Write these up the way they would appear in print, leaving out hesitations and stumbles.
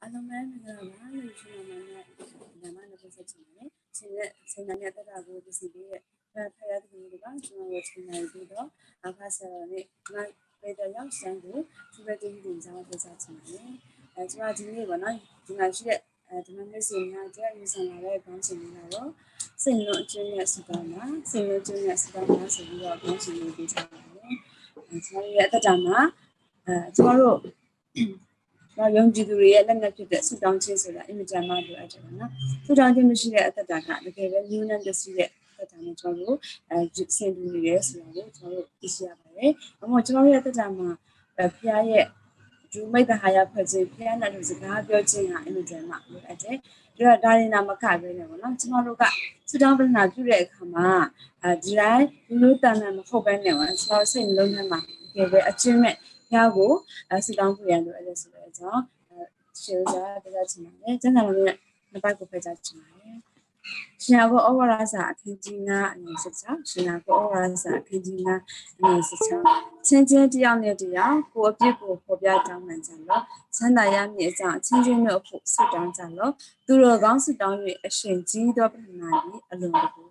Alamaya migara yishuna mana nama nasa chimane sinanya tarago disibi phayat giniga chuma wachina ido akasa ne na beda yang sangu chuma dindi jama desa chimane chuma dindi bana chuma shire chuma nesinya ja yusana le bangchina ro sinlo chunya sudana sobiwa bangchina ido chimane chuma ya tama chuma ro 那用基督耶，那觉得是当亲属了，因为咱妈都爱这个呢。是当亲是的，他讲他那个人有那个是的，他讲的叫做先读的是那个叫做一些呗。那么这个月他讲嘛，偏也就没得还要拍这偏那就是他表情啊，因为咱妈都爱这。这个大人那么看不了呢，这么如果是当不是拿出来看嘛，既然有当那么后边那完，是要先弄他嘛，给个证明。 야고 수당 부양도 알려서 실자 되다 지나네 전화를 나발고 배자지나네 신하고 어워라사 kenjina 아니었어 신하고 어워라사 kenjina 아니었어 천진 지양의 지양 고비고 고비아 장만장로 산다야미장 천진의 수당장로 두러강 수당의 신지도 분나리 알론도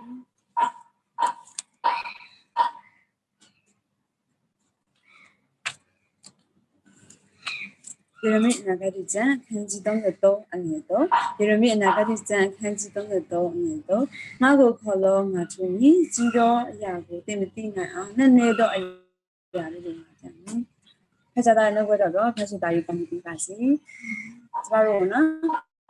Pyramid Nagarijan, Kanji Dongato, Anieto, Pyramid Nagarijan, Kanji Dongato, Anieto, Nago Kolo, Matuni, Jido, Yago, Timitina, Nanedo, Ayari, Pajada Nogodo, Pajada, you can be passing. Svarona,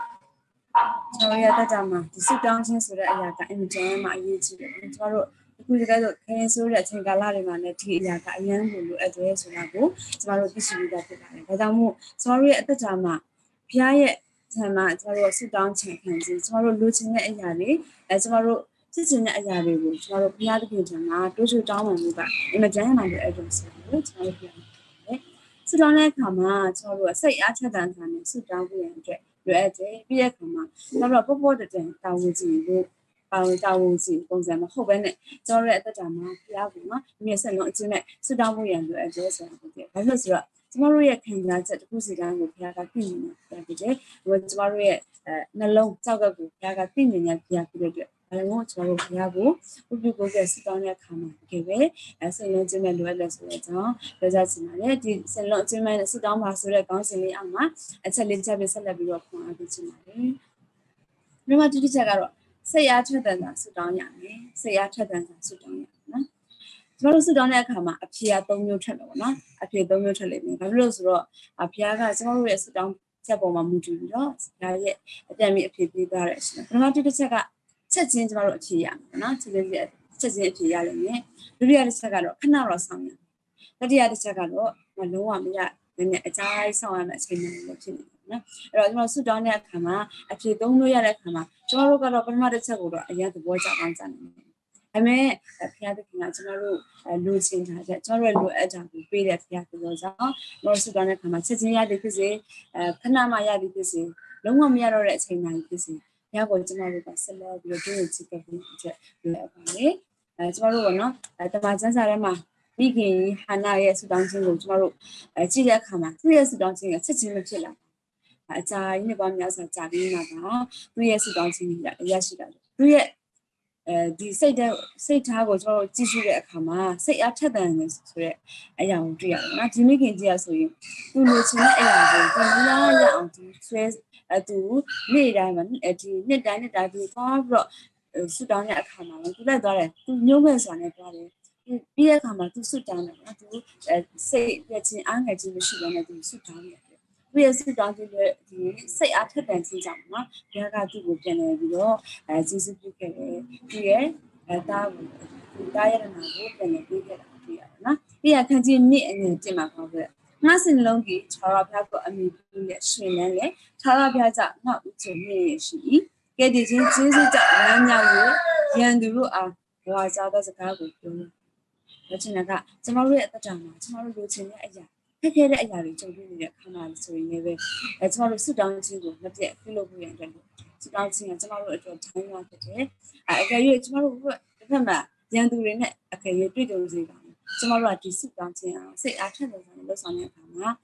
Toria Dama, to sit down since the Ayaka and Jama, YouTube, Svaro. အခုတကယ်တော့ခရင်ဆိုတဲ့အချိန်ကာလတွေမှာလည်းဒီအရာကအရန်ကိုလိုအပ်တယ်ဆိုတာကိုကျမတို့သိရှိပြီးသားဖြစ်ပါတယ်။ဒါကြောင့်မို့ကျမတို့ရဲ့အသက်တာမှာဘုရားရဲ့ဆံမှာကျမတို့ဆုတောင်းချင်ခံခြင်းကျမတို့လိုချင်တဲ့အရာတွေကျမတို့စစ်ချင်တဲ့အရာတွေကိုကျမတို့ဘုရားသခင်ထံမှာတိုးချိုးတောင်းပန်မှုကအင်မတန်မှလည်းအဲ့လိုဆိုလို့ကျမတို့ပြောတယ်။ဆုတောင်းတဲ့အခါမှာကျမတို့စိတ်အားထက်သန်တာနဲ့ဆုတောင်းဖို့ရန်အတွက်လိုအပ်တယ်။ပြီးတဲ့အခါမှာကျမတို့ပေါ့ပေါ့တည်းတာဝန်ကြည့်ဖို့ ပါဝင်တာဝန်စီပုံစံမဟုတ်ဘဲနဲ့ကျွန်တော်ရဲ့အသက်တာမှာဘုရားကမြေဆက်လုံးအချင်းနဲ့ဆွတောင်းဖို့ရန်အတွက်အကျိုးဆောင်ဖြစ်တယ်။ဘာလို့ဆိုတော့ကျွန်တော်တို့ရဲ့ခံစားချက်တစ်ခုစီတိုင်းကိုဘုရားကသိနေတယ်ဖြစ်တယ်။ကျွန်တော်တို့ရဲ့နှလုံးကြောက်ကကိုဘုရားကသိနေတယ်ဘုရားဖြစ်တဲ့အတွက်ဘာလို့ကျွန်တော်တို့ဘုရားကိုဥပ္ပကိုရဲ့ဆွတောင်းတဲ့အခါမှာတကယ်ပဲစိတ်လုံးချင်းနဲ့လိုအပ်လို့ဆိုတဲ့ကြောင့်ပြောကြချင်ပါတယ်ဒီစိတ်လုံးချင်းနဲ့ဆွတောင်းပါဆိုတဲ့ကောင်းစဉ်လေးအောက်မှာအချက်လေးချက်ပဲဆက်လက်ပြီးတော့ဖွင့်အားပေးချင်ပါတယ်။ဒီမှာဒီတစ်ချက်ကတော့ စိတ်အားထက်သန်တာဆုတောင်းရမယ်စိတ်အားထက်သန်တာဆုတောင်းရမယ်နော်ကျမတို့ဆုတောင်းတဲ့အခါမှာအဖြေက3မျိုးထက်တယ်ပေါ့နော်အဖြေ3မျိုးထက်လိမ့်မယ်ဘာဖြစ်လို့ဆိုတော့ဘုရားကကျမတို့ရဲ့ဆုတောင်းချက်ပေါ်မှာမူတည်ပြီးတော့ဘုရားရဲ့အတန်ပြီးအဖြေပေးသွားတယ်ရှင်ပထမတစ်ချက်ကချက်ချင်းကျမတို့အဖြေရမယ်နော်ချက်ချင်းအဖြေရလိမ့်မယ်ဒုတိယတစ်ချက်ကတော့ခဏတော့ဆောင်ရတတိယတစ်ချက်ကတော့လုံးဝမရနည်းနည်းအကြိုက်ဆောင်ရမယ့်အချိန်မျိုးလို့ဖြစ်နေတယ်နော်အဲ့တော့ကျွန်တော်ဆုတောင်းတဲ့အခါမှာအဖြေ3မျိုးရတဲ့အခါမှာကျွန်တော်တို့ကတော့ပထမတစ်ချက်ကိုတော့အရင်သဘောကျအောင်စမ်းနေတယ်။ဒါပေမဲ့ဘုရားသခင်ကကျွန်တော်တို့လိုချင်တာတဲ့ကျွန်တော်တို့လိုအပ်တာကိုပေးတဲ့ဘုရားသခင်ကြောင့်ကျွန်တော်ဆုတောင်းတဲ့အခါမှာချက်ချင်းရသည်ဖြစ်စေခဏမှရသည်ဖြစ်စေလုံးဝမရတော့တဲ့အချိန်တိုင်းဖြစ်စေဘုရားကိုကျွန်တော်တို့ကဆက်လက်ပြီးတော့ကြိုးရချစ်ခဲ့ပြီးအတွက်လိုအပ်ပါတယ်။ကျွန်တော်တို့ကနော်တမန်ကျမ်းစာထဲမှာမိခင်ဟာနာရဲ့ဆုတောင်းခြင်းကိုကျွန်တော်တို့ကြည့်တဲ့အခါမှာသူ့ရဲ့ဆုတောင်းခြင်းကချက်ချင်းမဖြစ်လာဘူး။ အကြာကြီးနှစ်ပေါင်းများစွာကြာပြီးမှပါသူရဲ့ဆုတောင်းခြင်းတွေရရှိတာသူရဲ့ဒီစိတ်ထားကိုကျွန်တော်ကြည့်ရှုတဲ့အခါမှာစိတ်အားထက်သန်နေဆိုတဲ့အရာကိုတွေ့ရတယ်နော်ဒီမိခင်ကြီးကဆိုရင်သူလိုချင်တဲ့အရာကိုသူမရအောင်သူဆွဲသူနေ့တိုင်းမှာဒီနှစ်တိုင်းသူသွားပြီးတော့ဆုတောင်းတဲ့အခါမှာသူလိုက်သွားတယ်သူညှို့မဲ့စွာနဲ့သွားတယ်ပြီးတဲ့အခါမှာသူဆုတောင်းတယ်နော်သူစိတ်ပြချင်းအားငယ်ခြင်းမရှိဘဲနဲ့သူဆုတောင်းတယ် သူရဲ့ဆုတောင်းခြင်းတွေဒီစိတ်အားထက်သန်ခြင်းကြောင့်နော်ဘုရားကသူ့ကိုပြန်လည်ပြီးတော့ကျေးဇူးပြုခဲ့တယ်သူရဲ့တားကိုတားရတဲ့နာကိုပြန်လည်ပေးခဲ့တာတွေ့ရတယ်နော်ပြီးရခန်းကြီးနှစ်အငယ်တင်မှာပေါ့ဗျငါစင်လုံးကြီးခြောက်ရဖျားကိုအမိပြုရဲ့ရှင်လန်းလေခြောက်ရဖျားကြောင့်နောက်ဦးချုံနေရှိကဲဒီချင်းကျေးဇူးကြောင့်လမ်းမြောက်လို့ရန်သူတို့အားဘဝစားတဲ့စကားကိုပြောလို့ဒါချင်တာကကျမတို့ရဲ့အသက်တာမှာကျမတို့လိုချင်တဲ့အရာ ခက်ခဲတဲ့အရာတွေကြုံတွေ့နေတဲ့အခါမှာဆိုရင်လည်းကျမတို့ဆုတောင်းခြင်းကိုမပြတ်ပြုလုပ်ဖို့ရတဲ့ဆုတောင်းခြင်းကကျမတို့အတွက်ထိုင်းရဖြစ်တယ်အကယ်၍ကျမတို့တစ်ဖက်မှာရန်သူတွေနဲ့အကယ်၍တွေ့ကြုံစေပါမယ်ကျမတို့ကဒီဆုတောင်းခြင်းအောင်စိတ်အားထက်သန်စွာလုပ်ဆောင်တဲ့အခါမှာ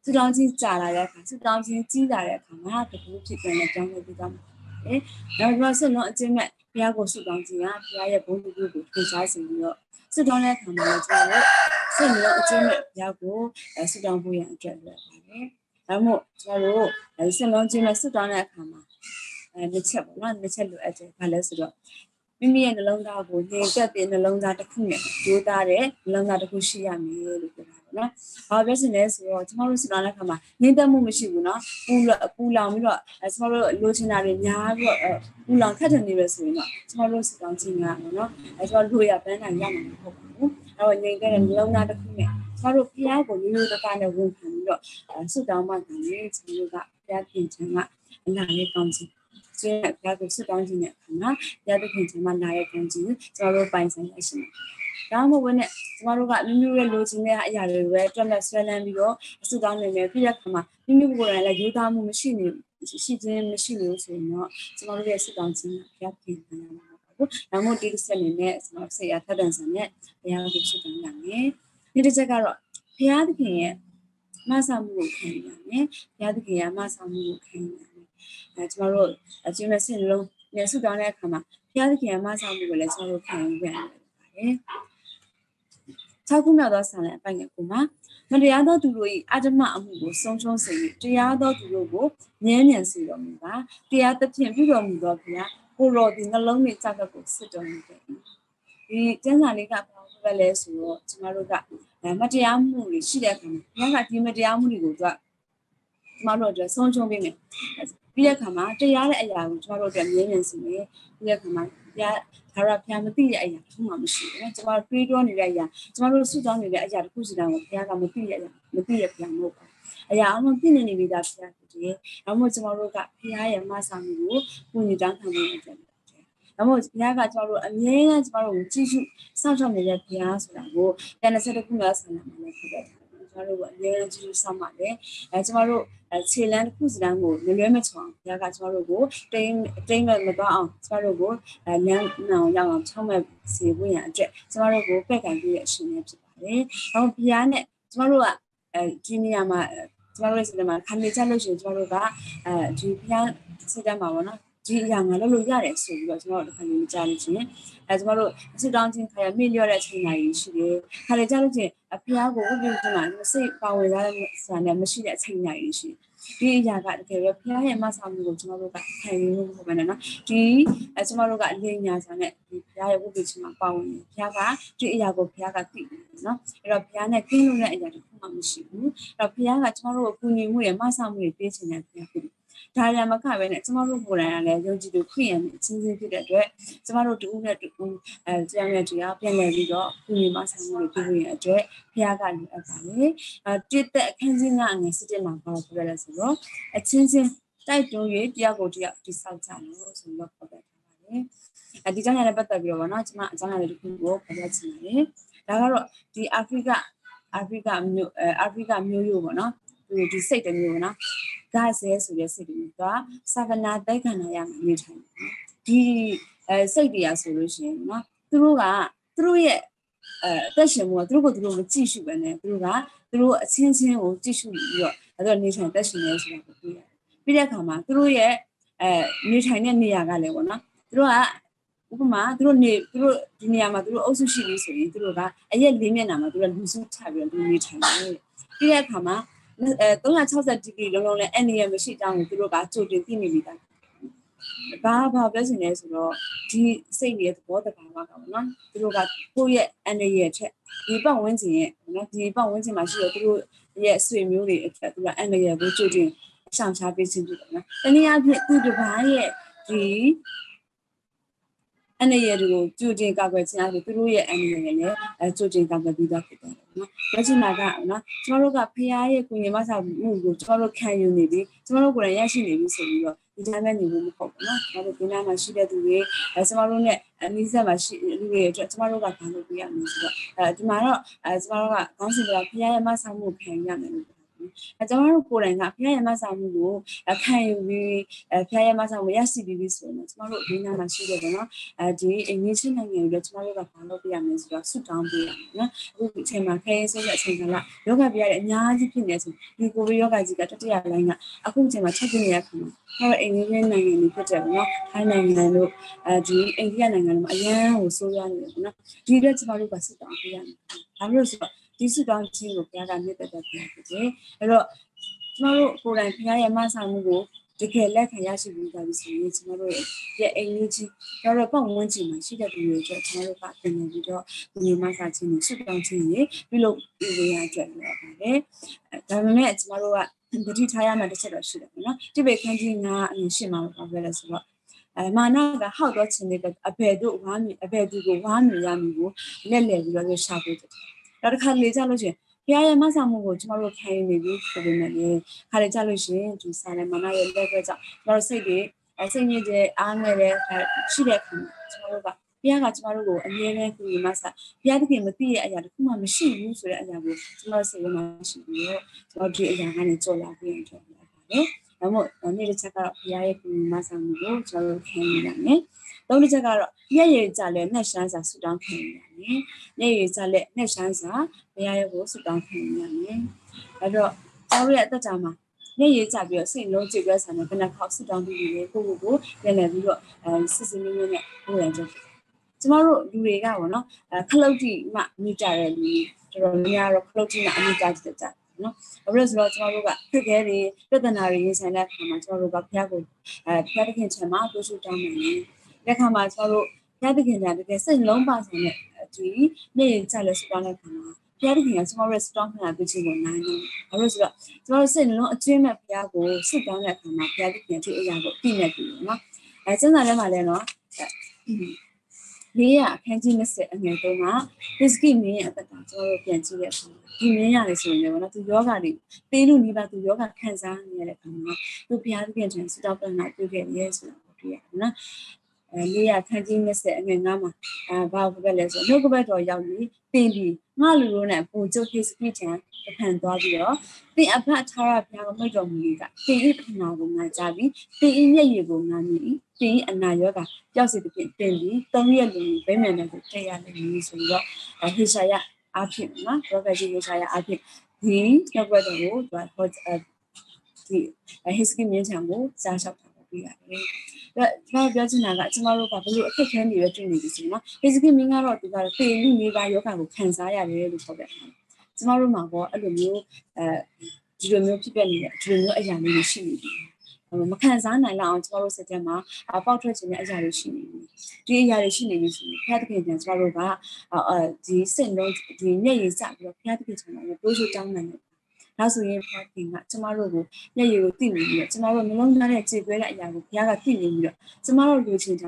ဆုတောင်းခြင်းကြာလာတဲ့အခါဆုတောင်းခြင်းကြီးလာတဲ့အခါမှာတကူဖြစ်ပြန်တဲ့ကြောင်းလေးပြီးသွားမှာတယ်။နောက်ပြီးဆက်လုံးအကျင့်မဲ့ဘုရားကိုဆုတောင်းခြင်းကဘုရားရဲ့ဘုန်းကြီးကိုထင်ရှားစေပြီးတော့ဆုတောင်းတဲ့အခါမှာကျွန်တော်တို့စိတ်လုံးအကျင့်မဲ့ဘုရားကိုဆုတောင်းဖို့ရန်အတွက်လုပ်ပါတယ်။ဒါမှမဟုတ်ကျွန်တော်တို့စိတ်လုံးကျင့်မဲ့ဆုတောင်းတဲ့အခါမှာတစ်ချက်ပေါ့နော်တစ်ချက်လိုအပ်တယ်။ဘာလဲဆိုတော့မိမိရဲ့နှလုံးသားကိုနေတက်တဲ့နှလုံးသားတစ်ခုနဲ့ကြိုးစားတဲ့နှလုံးသားတစ်ခုရှိရမယ်လို့ပြောတာပေါ့နော်။ဘာပြောချင်လဲဆိုတော့ကျွန်တော်တို့ဆုတောင်းတဲ့အခါမှာငြင်းသက်မှုမရှိဘူးနော်။ပူလောင်ပြီးတော့ကျွန်တော်တို့လိုချင်တာတွေများပြီးတော့ပူလောင်ခက်ထန်နေရဆိုရင်တော့ကျွန်တော်တို့ဆုတောင်းခြင်းကပေါ့နော်။ကျွန်တော်တို့ရပန်းနိုင်ရမှာမဟုတ်ဘူး။အဲ့တော့ငြင်းတဲ့နှလုံးသားတစ်ခုနဲ့ကျွန်တော်တို့ဖခင်ကိုရိုးရိုးသားသားနဲ့ဝန်ခံပြီးတော့ဆုတောင်းမှတယ်ကျွန်တော်တို့ကဖခင်ပြင်ခြင်းကအနာရဲ့ကောင်းခြင်းကျင်းဘုရားကိုဆုတောင်းခြင်းနဲ့အခါမှာဘုရားသခင်ကျမ်းမှာနာရဲ့ကောင်းခြင်းကျွန်တော်တို့ပိုင်ဆိုင်ရရှိတယ်။ဒါမှမဟုတ်နဲ့ကျွန်တော်တို့ကမိမိရဲ့လိုချင်တဲ့အရာတွေပဲတွက်လက်ဆွဲလန်းပြီးတော့ဆုတောင်းနေမယ်ပြီးတဲ့အခါမှာမိမိကိုယ်တိုင်လည်းယူသားမှုမရှိခြင်းမရှိလို့ဆိုရင်တော့ကျွန်တော်တို့ရဲ့ဆုတောင်းခြင်းကဘုရားပြင်နိုင်မှာပါဘူး။ဒါမှမဟုတ်ဒီတစ်ဆက်အနေနဲ့ကျွန်တော်စိတ်အားထက်သန်ဆန်နဲ့ဘုရားကိုဆုတောင်းရမယ်။ဒီတစ်ချက်ကတော့ဘုရားသခင်ရဲ့မဆာမှုကိုခံရမယ်။ဘုရားသခင်ရဲ့မဆာမှုကိုခံရမယ်ကျွန်တော်တို့ကျင်းတဲ့စင်လုံးညဆုတောင်းတဲ့အခါမှာဘုရားသခင်ရဲ့မဆာမှုကိုလည်းကျွန်တော်တို့ခံယူရပါတယ်။၆ခုမြောက်သောဆာလံအပိုင်ငယ်ကိုမှာမတရားသောသူတို့၏အတ္တမအမှုကိုဆုံးရှုံးစေ၍တရားသောသူတို့ကိုမြဲမြံစေတော်မူပါ။တရားသဖြင့်ပြုတော်မူသောဘုရားကိုတော်သည်နှလုံးနှင့်ကြောက်ကိုစစ်တော်မူတယ်။ဒီကျမ်းစာလေးကဘာလို့ပဲလဲဆိုတော့ကျွန်တော်တို့ကမတရားမှုတွေရှိတဲ့အခါမှာဘုရားကဒီမတရားမှုတွေကိုကျွန်တော်တို့အတွက်ဆုံးရှုံးပေးမယ်ပြီးတဲ့အခါမှာတရားတဲ့အရာကိုကျွန်တော်တို့အတွက်မြင်မြင်စီမယ်ပြီးတဲ့အခါမှာဘုရားဒါရဘုရားမသိတဲ့အရာတစ်ခုမှမရှိဘူး။ကျွန်တော်တွေးတောနေတဲ့အရာကျွန်တော်တို့ဆုတောင်းနေတဲ့အရာတစ်ခုစီတိုင်းကိုဘုရားကမသိတဲ့အရာမသိတဲ့ဘုရားမဟုတ်ဘူး။အရာအလုံးသိနေပြီသားဘုရားဖြစ်တယ်။ဒါမှမဟုတ်ကျွန်တော်တို့ကဘုရားရဲ့မဆာမှုကိုပူညီတောင်းခံနေကြတယ်။ဒါမှမဟုတ်ဘုရားကကျွန်တော်တို့အမြဲတမ်းကျွန်တော်တို့ကြည့်ရှုစောင့်ရှောက်နေတဲ့ဘုရားဆိုတာကိုကျန်တဲ့ဆက်တစ်ခုများဆန္ဒမှာလည်းဖြစ်တယ်။ကျွန်တော်တို့အမြဲတမ်းကြည့်ရှုစောင့်ပါတယ်။ကျွန်တော်တို့ခြေလမ်းတစ်ခုစီတိုင်းကိုလွယ်မချောင်းဘုရားကကျွန်တော်တို့ကိုတိမ်မသွားအောင်ကျွန်တော်တို့ကိုလမ်းအောင်ရောက်အောင်ချောင်းမဲ့စေဖို့ရန်အတွက်ကျွန်တော်တို့ကိုပက်ကင်ပြည့်ရဲ့အရှင်နဲ့ဖြစ်ပါတယ်။နောက်ဘုရားနဲ့ကျွန်တော်တို့ကဒီနေရာမှာကျွန်တော်တို့စိတ်ထဲမှာခံနေကြလို့ရှိရင်ကျွန်တော်တို့ကဒီဘုရားစိတ်ထဲမှာပေါ့နော်ဒီအရာငါလုပ်လို့ရတယ်ဆိုပြီးတော့ကျွန်တော်တို့ခဏလေးကြားလို့ရှိရင်ကျွန်တော်တို့ဆုတောင်းခြင်းခါရမိလျော့တဲ့အချိန်တိုင်းရှိတယ်ခါလေကြားလို့ချင်းဘုရားကိုဥပ္ပဒနာစိတ်ပါဝင်လာတဲ့ဆာနဲ့မရှိတဲ့အချိန်တိုင်းရှိဒီအရာကတကယ်ပဲဘုရားရဲ့မဆာမှုကိုကျွန်တော်တို့ကခံယူလို့ပေါ့မယ်နော်ဒီကျွန်တော်တို့ကအလင်းညာဆာနဲ့ဒီဘုရားရဲ့ဥပ္ပဒနာပါဝင်ဘုရားကဒီအရာကိုဘုရားကသိတယ်နော်အဲ့တော့ဘုရားနဲ့ကင်းလို့တဲ့အရာတစ်ခုမှမရှိဘူးအဲ့တော့ဘုရားကကျွန်တော်တို့ကိုကူညီမှုရဲ့မဆာမှုတွေပေးချင်တဲ့ဘုရားဖြစ်ဒါရမခပဲနဲ့ကျမတို့ကိုယ်တိုင်ကလည်းယုံကြည်သူခရိယန်အချင်းချင်းဖြစ်တဲ့အတွက်ကျမတို့တူဦးနဲ့တူဦးတရားနဲ့တရားပြန်လည်ပြီးတော့ကုညီမဆိုင်မှုတွေပြုရတဲ့အတွက်ဘုရားကလိုအပ်ပါတယ်တိသက်အခန်းကြီး9ငယ်17မှာပြောပြရလဲဆိုတော့အချင်းချင်းတိုက်တွန်း၍တရားကိုတရားတိဆောက်ကြလို့ဆိုတော့ပြောပြထားပါတယ်ဒီကြောင့်လည်းပတ်သက်ပြီးတော့ဗောနော်ကျမအကြောင်းအရာတစ်ခုကိုပြောပြချင်ပါတယ်ဒါကတော့ဒီအာဖရိကမျိုးရိုးဗောနော်ဒီစိတ်တစ်မျိုးနော်ဂါဇဲဆိုတဲ့စိတ်တွေကစာဗနာတိုက်ခန္ဓာရမှာနေထိုင်ဒီစိတ်တရားဆိုလို့ရှိရင်နော်သူတို့ရဲ့အသက်ရှင်မှုကသူတို့မကြည့်ရှုပဲနဲ့သူတို့အချင်းချင်းကိုကြည့်ရှုပြီးတော့အဲ့တော့နေထိုင်သက်ရှင်နေဆိုတာကိုတွေ့ရတယ်ပြီးတဲ့အခါမှာသူတို့ရဲ့နေထိုင်တဲ့နေရာကလည်းပေါ့နော်သူတို့ကဥပမာသူတို့ဒီနေရာမှာသူတို့အုပ်စုရှိပြီဆိုရင်သူတို့ကအရက်၄မျက်နှာမှာသူတို့လူစုချပြီးတော့နေထိုင်တယ်ပြီးတဲ့အခါမှာ360ဒီဂရီလုံးလုံးနဲ့အန်နီရမရှိတောင်းကိုသူတို့ကကြိုတင်သိနေပြီသားဘာပြောချင်လဲဆိုတော့ဒီစိတ်ရဲ့သဘောတဘာဝကပေါ့နော်သူတို့ကကိုယ့်ရဲ့အန်နီရထက်ဒီပတ်ဝန်းကျင်ရဲ့နော်ဒီပတ်ဝန်းကျင်မှာရှိတဲ့သူတို့ရဲ့ဆွေမျိုးတွေအတွက်သူကအန်နီရကိုကြိုတင်ရှောင်ရှားပေးခြင်းဖြစ်တယ်နော်တနည်းအားဖြင့်သူတစ်ပါးရဲ့ဒီအနေရတွေကိုကြိုတင်ကာကွယ်ခြင်းအပြင်သူတို့ရဲ့အနေရနဲ့လည်းကြိုတင်ကာကွယ်ပြီးသားဖြစ်တယ်နော်။လက်ရှိမှာကနော်ကျွန်တော်တို့ကဖခင်ရဲ့ကိုယ်ရမဆာမှုကိုကျွန်တော်တို့ခံယူနေပြီးကျွန်တော်တို့ကိုယ်တိုင်ရရှိနေပြီဆိုပြီးတော့ဒီတိုင်းပဲနေလို့မဟုတ်ဘူးနော်။ကျွန်တော်တို့ဒီနားမှာရှိတဲ့သူတွေကျွန်တော်တို့နဲ့အနည်းဆက်မှာရှိလူတွေအတွက်ကျွန်တော်တို့ကဘာလို့ပြရမလဲဆိုတော့ဒီမှာတော့ကျွန်တော်တို့ကခေါင်းစဉ်ကဖခင်ရဲ့မဆာမှုခံရမယ်လို့အဲကျွန်တော်တို့ကိုယ်တိုင်ကဖျားရမဆာမှုကိုခံယူပြီးဖျားရမဆာမှုရရှိပြီးဆိုရင်ကျွန်တော်တို့ဒီနာမှာရှိတယ်ပေါ့နော်ဒီအငြင်းချင်းနိုင်ငံကိုလည်းကျွန်တော်တို့ကဘာလုပ်ပြရမလဲဆိုတော့ဆုတောင်းပေးရမယ်နော်အခုအချိန်မှာခဲဆိုတဲ့အချိန်ကလာယောဂပြရတဲ့အများကြီးဖြစ်နေဆိုဒီကိုဗစ်ယောဂကြီးကတတိယလိုင်းကအခုအချိန်မှာချက်ပြနေရခါမှာတော့အင်္ဂလိပ်နိုင်ငံတွေဖြစ်တယ်ပေါ့နော်ထိုင်းနိုင်ငံတို့ဒီအိန္ဒိယနိုင်ငံတို့အရန်ကိုဆိုးရနေတယ်ပေါ့နော်ဒီအတွက်ကျွန်တော်တို့ကဆုတောင်းပေးရမယ်ဒါမျိုးဆိုတော့ဒီဆုတောင်းခြင်းကိုဘုရားကမြတ်တတ်ပြတယ်အဲ့တော့ကျွန်တော်တို့ကိုယ်တိုင်ဘုရားရဲ့မဆာမှုကိုတကယ်လက်ခံရရှိပြီးသားပြီဆိုရင်ကျွန်တော်တို့ရဲ့အိမ်ကြီးကျွန်တော်တို့ပတ်ဝန်းကျင်မှာရှိတဲ့သူတွေအတွက်ကျွန်တော်တို့ကပြင်နေပြီးတော့ဒီမဆာခြင်းကိုဆုတောင်းခြင်းတွေပြုလုပ်ပေးရကြတယ်ပါတယ်ဒါပေမဲ့ကျွန်တော်တို့ကတတိထားရမှတစ်ချက်တော့ရှိတယ်နော်တိဘေခန်းကြီးကအရင်ရှင်းမှာပါပဲလဲဆိုတော့မာနကဟောက်တော့ခြင်းတွေအဘယ်တို့ဝါမီအဘယ်သူကိုဝါမီရမီကိုလက်လဲပြီးတော့ရှာဖို့တော့တစ်ခါလေကြလို့ရှိရင်ဘုရားရဲ့မဆာမှုကိုကျွန်တော်တို့ခံယူနေပြီးဆိုပေမဲ့ခါလေကြလို့ရှိရင်ဒီစာနဲ့မာနရဲ့လက်ပဲကြောင့်ကျွန်တော်စိတ်တွေစိတ်ညစ်တဲ့အားငယ်တဲ့ရှိတဲ့အခါမှာကျွန်တော်တို့ကဘုရားကကျွန်တော်တို့ကိုအမြဲတမ်းကူညီမဆာဘုရားသခင်မသိတဲ့အရာတစ်ခုမှမရှိဘူးဆိုတဲ့အရာကိုကျွန်တော်စိတ်ထဲမှာရှိပြီးတော့ကျွန်တော်ဒီအရာကနေကြော်လာပြီးရင်ထွက်လာပါတယ်။ဒါမှမဟုတ်နေ့တစ်ချက်ကတော့ဘုရားရဲ့ကူညီမဆာမှုကိုကျွန်တော်တို့ခံယူရမယ်။သုံးတစ်ချက်ကတော့မျက်ရည်ကြလည်းနှက်ရှမ်းစာဆူတောင်းခံရမယ်။မျက်ရည်ကြလည်းနှက်ရှမ်းစာဘုရားရဲ့ကိုဆူတောင်းခံရမယ်။အဲ့တော့ကျွန်တော်ရဲ့အသက်တာမှာမျက်ရည်ကြပြီးတော့စိတ်လုံးကြည့်ပြဆာနဲ့ဘယ်နှခေါက်ဆူတောင်းပြီးပြီကိုပြန်လည်ပြီးတော့စစ်စစ်လေးလေးနဲ့ဟိုရကြကျမတို့လူတွေကပေါ့နော်ခလုတ်တိမှမိကြတဲ့လူတော်တော်များတော့ခလုတ်တိမှအမိကြတဲ့ကြနော်ဘာလို့လဲဆိုတော့ကျမတို့ကခက်ခဲတွေပြဿနာတွေရင်ဆိုင်တဲ့အခါမှာကျမတို့ကဘုရားကိုဘုရားသခင်ချမ်းမှာတိုးဆုတောင်းနေတယ်တဲ့အခါမှာကျမတို့ဘုရားသခင်ကတကယ်စိတ်လုံးပါဆိုင်တဲ့ဒီနေ့ကြလဲဆုတောင်းတဲ့အခါမှာဘုရားသခင်ကကျမတို့ရဲ့ဆုတောင်းခံတဲ့ခြင်းကိုနိုင်တယ်ဘာလို့ဆိုတော့ကျမတို့စိတ်လုံးအကျဉ်းမဲ့ဘုရားကိုဆုတောင်းတဲ့အခါမှာဘုရားသခင်ဒီအရာကိုသိနေတယ်နော်ကျမ်းစာထဲမှာလည်းနော်လေးရအခန်းကြီး20အငယ်3မှာဒစ္စကိမင်းရဲ့အသက်တာကျွန်တော်တို့ပြန်ကြည့်ရအောင်ဒီမင်းရတယ်ဆိုရင်လည်းနော်သူယောဂတွေတေးလို့နေပါသူယောဂခံစားနေရတဲ့အခါမှာသူဘုရားသခင်ထံဆုတောင်းပန်တာပြုခဲ့ရဲဆိုတာကိုတွေ့ရတယ်နော်လေးရအခန်းကြီး20အငယ်9မှာဘာဘက်လဲဆိုနှုတ်ကပတ်တော်ရောက်ပြီးတင်ပြီးငါလူတို့နဲ့ပူကျုပ်ဒစ္စကိထံတဖန်သွားပြီးတော့တင်အဖတ်ထားရဘုရားကိုမိတ်တော်မူကြီးကတင်ဤခဏကိုငါကြပြီးတင်ဤမျက်ရည်ကိုငါမြည်တင်ဤအနာရောဂါပျောက်စေတဲ့ပြင်တင်ပြီး3ရက်လူဗိမာန်နဲ့ကိုထည့်ရလိမ့်မည်ဆိုပြီးတော့ဟေရှာယအားဖြင့်နော်ပရောဖက်ကြီးဟေရှာယအားဖြင့်ဒီနှုတ်ကပတ်တော်ကိုသူဟောဒီဟေစကိမြင်းချံကိုကြားလျှောက်တာပြရတယ်ကျွန်တော်ပြောချင်တာကကျမတို့ကဘလို့အခက်ခဲတွေပဲတွေ့နေပြီဆိုနော် basically မင်းကတော့ဒီကတော့တေလူနေပါယောဂကိုခံစားရတယ်လို့ပြောပြတယ်ကျမတို့မှာပေါ့အဲ့လိုမျိုးဒီလိုမျိုးဖြစ်ပျက်နေတဲ့ဒီလိုမျိုးအရာလေးတွေရှိနေတယ်မခံစားနိုင်လောက်အောင်ကျမတို့စိတ်ထဲမှာပေါက်ထွက်ခြင်းတဲ့အရာတွေရှိနေပြီဒီအရာတွေရှိနေပြီဆိုရင်ဘုရားသခင်ကကျမတို့ကဒီစိတ်လုံးဒီမျက်ရည်စပြီးတော့ဘုရားသခင်ကတိုးချိုးတောင်းနိုင်တယ်ဒါဆိုရင်ဘုရားသခင်ကကျမတို့ကိုမျက်ရည်ကိုသိနေပြီးတော့ကျမတို့နှလုံးသားနဲ့ကြေကွဲတဲ့အရာကိုဘုရားကသိနေပြီးတော့ကျမတို့လူချင်းတာ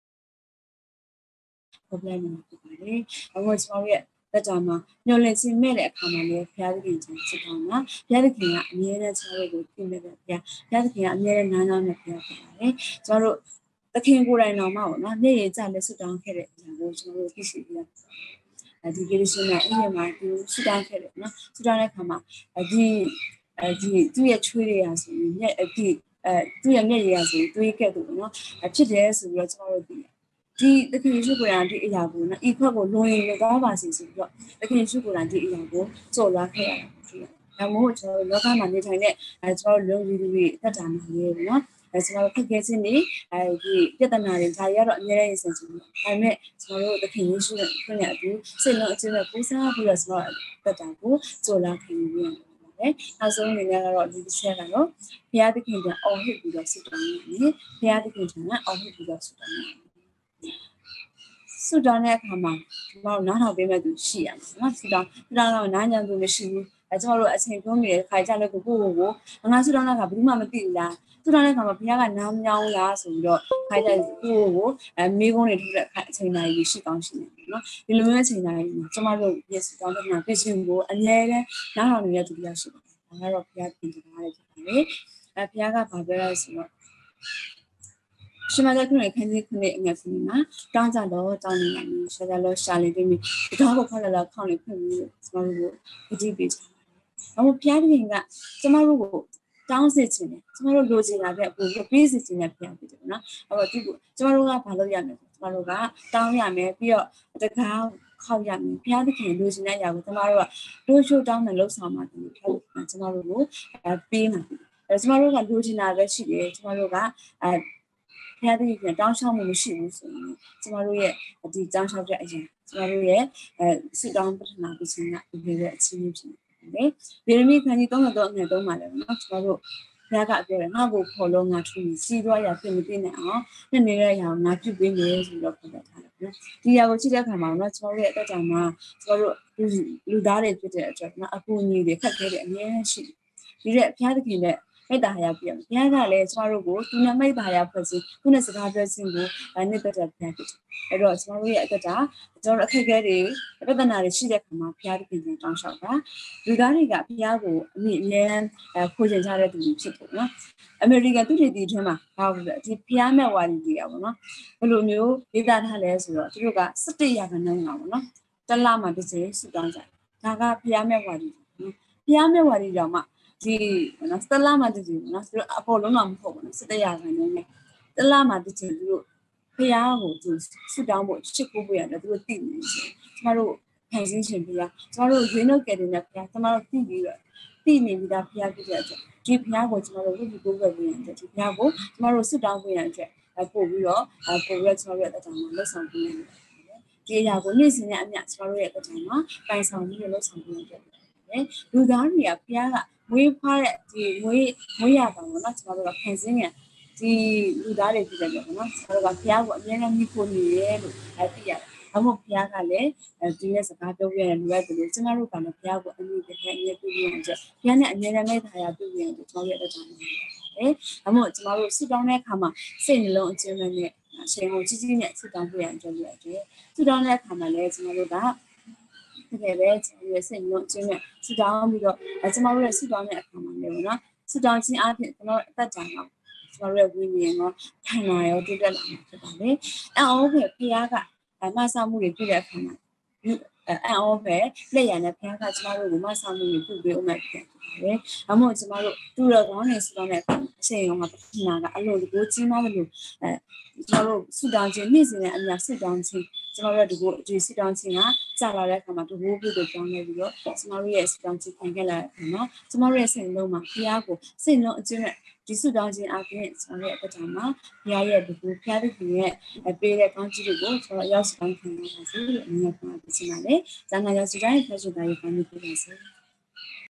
problem ဖြစ်ပါတယ်။အခုကျမတို့ရဲ့တက်တာမှာညှို့လင့်ခြင်းမဲ့တဲ့အခါမှာလည်းဘုရားသခင်ချင်းစစ်တောင်းတာဘုရားသခင်ကအမြဲတမ်းကျမတို့ကိုသိနေတယ်ဘုရားသခင်ကအမြဲတမ်းနားနားနဲ့ဘုရားဖြစ်ပါတယ်။ကျမတို့သခင်ကိုယ်တိုင်တော်မှာပေါ့နော်မျက်ရည်ကျလက်စစ်တောင်းခဲ့တဲ့အရာကိုကျမတို့သိရှိပြီးတော့ဒီကိစ္စနဲ့အရင်မှာဒီစစ်တောင်းခဲ့တယ်နော်စစ်တောင်းတဲ့အခါမှာဒီသူ့ရဲ့ချွေးတွေရာဆိုရင်သူ့ရဲ့မျက်ရည်ရာဆိုရင်တွေးခဲ့တယ်နော်ဖြစ်တယ်ဆိုပြီးတော့ကျမတို့သိတယ်ဒီသခင်ယေရှုကိုယ်တိုင်ဒီအရာကိုနော်ဤခွက်ကိုလွန်ရင်လည်းကောင်းပါစေဆိုပြီးတော့သခင်ယေရှုကိုယ်တိုင်ဒီအရာကိုကြော်လွှားခဲ့ရတာဖြစ်တယ်။ဒါမှမဟုတ်ကျွန်တော်လောကမှာနေထိုင်တဲ့ကျွန်တော်လုံလူတွေအသက်တာမှာလေနော်ကျွန်တော်ခက်ခဲခြင်းတွေဒီပြဿနာတွေဒါတွေကတော့အများကြီးဆင်ခြင်တယ်။ဒါပေမဲ့ကျွန်တော်တို့သခင်ယေရှုရဲ့ခွင့်ရအတူစိတ်လုံးအချင်းနဲ့ပူးစားပြီးတော့ကျွန်တော်သက်တာကိုကြော်လွှားခင်ပြီးရတယ်။နောက်ဆုံးအနေနဲ့ကတော့ဒီတစ်ချက်ကတော့ဘုရားသခင်ကအော်ဟစ်ပြီးတော့ဆုတောင်းရတယ်။ဘုရားသခင်ကအော်ဟစ်ပြီးတော့ဆုတောင်းရတယ်။ဆုတောင်းတဲ့အခါမှာကျွန်တော်နားထောင်ပေးမဲ့သူရှိရမှာနော်ဆုတောင်းတော့နားညံသူမရှိဘူးကျွန်တော်တို့အချိန်ကုန်နေတဲ့ခါကြလို့ကိုငါဆုတောင်းတာကဘယ်သူမှမသိဘူးလားဆုတောင်းတဲ့အခါမှာဘုရားကနားမြောင်းလားဆိုပြီးတော့ခါကြကိုမေးခွန်းတွေထုတ်တဲ့အချိန်တိုင်းရှိကောင်းရှိနေတယ်နော်ဒီလိုမျိုးအချိန်တိုင်းကျွန်တော်တို့ယေဆုတောင်းတဲ့မှာပြည့်စုံကိုအမြဲတမ်းနားထောင်နေတဲ့သူတွေရှိတယ်ဒါကတော့ဘုရားပြင်ထားတဲ့ဖြစ်တယ်ဘုရားကဘာပြောလဲဆိုတော့ရှမတဲ့ခုနေခန်းကြီးခုနေအငယ်ခုနေမှာတောင်းကြတော့တောင်းနေတယ်ရှာကြလို့ရှာလေပြီးတော့ခေါက်လာခေါက်လေဖွင့်ပြီးကျွန်တော်တို့ကိုကြည့်ပေးချင် 아무 피하니까 정말로 다운세치네. 정말로 로지나게 보고 베이스치네 피하거든요. 아마 두고 정말로가 발로야면 정말로가 다운야면 비어 가 가야면 피하듯이 로지나야고 정말로가 로쇼 다운을 놓사마도 정말로 비나. 정말로가 로지나게 시에 정말로가 피하듯이 다운샤면 무시고 정말로의 이 장샤게 아니 정말로의 수다운 버튼나 비치나 이게 아침이지. 네, 베르미 칸이 또는 네 말이에요. 저도 내가ပြောတယ် ငါ့ကို follow ငါ true စီးပွားရဖြစ်မသိနဲ့အောင်နဲ့နေတဲ့ရအောင်ငါပြုတ်ပေးမယ်ဆိုတော့ပြောထားတယ်နော်ဒီရကိုကြည့်တဲ့အခါမှာတော့ကျွန်တော်ရဲ့အတက်ကြောင်မှာကျွန်တော်တို့လူသားတွေဖြစ်တဲ့အတွက်နော်အကူအညီတွေခက်ခဲတဲ့အများကြီးရှိတယ်ဒီတဲ့ဘုရားသခင်နဲ့မိတ္တာဟာရပြည့်ဘုရားကလည်းကျွန်တော်တို့ကိုသူနဲ့မိတ္တာဟာရဖွဲ့စည်းသူနဲ့စကားပြောခြင်းကိုနှစ်သက်တဲ့ဘုရားဖြစ်တယ်အဲ့တော့ကျွန်တော်တို့ရဲ့အတက်တာကျွန်တော်တို့အခက်အခဲတွေပြဿနာတွေရှိတဲ့အခါမှာဘုရားသခင်ကိုတောင်းလျှောက်တာလူသားတွေကဘုရားကိုအမြင့်အမြဲခိုးချင်ကြတဲ့သူတွေဖြစ်တယ်နော်အမေရိကန်သူတွေဒီထဲမှာဘာလို့လဲဒီဘုရားမဲ့ဝါဒီတွေကပေါ့နော်ဘယ်လိုမျိုးဒေတာထားလဲဆိုတော့သူတို့က17%ပါပေါ့နော်တစ်လမှတစ်ချိန်စုတောင်းကြဒါကဘုရားမဲ့ဝါဒီဘုရားမဲ့ဝါဒီကြောင့်မှဒီနော်တစ်လမှတစ်ချိန်နော်သူတို့အပေါ်လုံးတော့မဟုတ်ဘူးနော်17%နဲ့တစ်လမှတစ်ချိန်သူတို့ဘုရားကိုသူစုတောင်းဖို့ချစ်ဖို့ပြရတယ်သူတို့သိနေတယ်ကျမတို့ခံစင်းရှင်ဘုရားကျမတို့ရွေးနှုတ်ကြတဲ့ဘုရားကျမတို့သိပြီးတော့သိနေပြီးသားဘုရားဖြစ်တဲ့အတွက်ဒီဘုရားကိုကျမတို့ဝိပုကိုးကွယ်ပြီးရတယ်ဒီဘုရားကိုကျမတို့စုတောင်းပြီးရတဲ့ပို့ပြီးတော့ကျမတို့ရဲ့အတိုင်းမှာလက်ဆောင်ပြီးရတယ်ဒီအရာကိုနေ့စဉ်နဲ့အမျှကျမတို့ရဲ့အတိုင်းမှာပိုင်ဆောင်ပြီးလက်ဆောင်ပြီးရတယ်လူသားတွေကဘုရားကမွေးဖွားတဲ့ဒီမွေးရပါတော့နော်ကျမတို့ကခံစင်းရဒီလူသားတွေဖြစ်တယ်ပေါ့နော်ကျမတို့ကဘုရားကိုအမြဲတမ်းမြှဖို့နေရဲလို့သိရတယ်အမို့ဘုရားကလည်းဒီရဲ့စကားပြောပြရတဲ့လူရဲ့တူကျမတို့ကလည်းဘုရားကိုအမြဲတမ်းအမြဲပြုရအောင်ချက်ဘုရားနဲ့အမြဲတမ်းမိတ်ထားရပြုရအောင်ကျမတို့ရဲ့အတိုင်းအမို့ကျမတို့ဆုတောင်းတဲ့အခါမှာစိတ်နှလုံးအကျဉ်းမဲ့နဲ့အရှင်ကိုကြီးကြီးနဲ့ဆုတောင်းပြရအောင်ကြိုးရတဲ့ဆုတောင်းတဲ့အခါမှာလည်းကျမတို့ကတကယ်ပဲကျမတို့ရဲ့စိတ်နှလုံးအကျဉ်းမဲ့ဆုတောင်းပြီးတော့ကျမတို့ရဲ့ဆုတောင်းတဲ့အခါမှာလည်းနော်ဆုတောင်းခြင်းအပြင်ကျွန်တော်အသက်တာမှာကျမတို့ရဲ့ဝိညာဉ်ရောခံနာရောတိုးတက်လာမှာဖြစ်ပါတယ်အော်ဘုရားကမဆာမှုတွေပြည့်တဲ့အခါမှာအော်ပဲလက်ရနဲ့ဘုရားကကျမတို့ကိုမဆာမှုတွေပြုပေးအောင်မယ်ဖြစ်ပါတယ်အမို့ကျမတို့တူတော်ကောင်းနေဆုတောင်းတဲ့အချိန်ရောမှာပထမကအလိုကိုကြီးမားလို့ကျမတို့ဆုတောင်းခြင်းနေ့စဉ်နဲ့အများဆုတောင်းခြင်းကျမတို့ဒီဆုတောင်းခြင်းကကြာလာတဲ့အခါမှာတဘိုးဘုကိုကြောင်းနေပြီးတော့ကျမတို့ရဲ့ဆုတောင်းခြင်းခံခဲ့လာတဲ့အခါမှာကျမတို့ရဲ့စိတ်လုံးမှာဘုရားကိုစိတ်လုံးအကျဉ်းနဲ့ဒီဆုတောင်းခြင်းအပြင်ကျမတို့ရဲ့အတိုင်းမှာဘုရားရဲ့ဒီဘုရားသခင်ရဲ့ပေးတဲ့ကောင်းချီးတွေကိုကျွန်တော်ရောက်ဆောင်ခံရပါစေလို့အမြဲတမ်းပြောချင်ပါတယ်။ဇာနာရောက်စီတိုင်းဖတ်ရှုတာရေးပါနေပါစေ။